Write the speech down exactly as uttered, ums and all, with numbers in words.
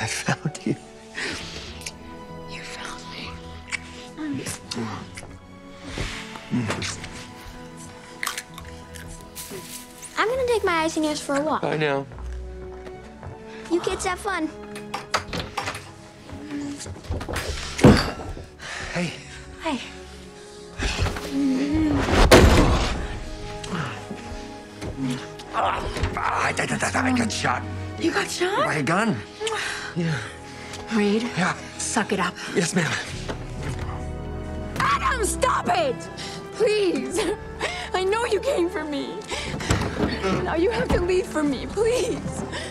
I found you. You found me. I'm gonna take my eyes and ears for a walk. I know. You kids have fun. Hey. Hey. I, I, I, I got shot You got shot? by a gun. Yeah. Reed, Yeah. suck it up. Yes, ma'am. Adam, stop it! Please. I know you came for me. Now you have to leave for me, please.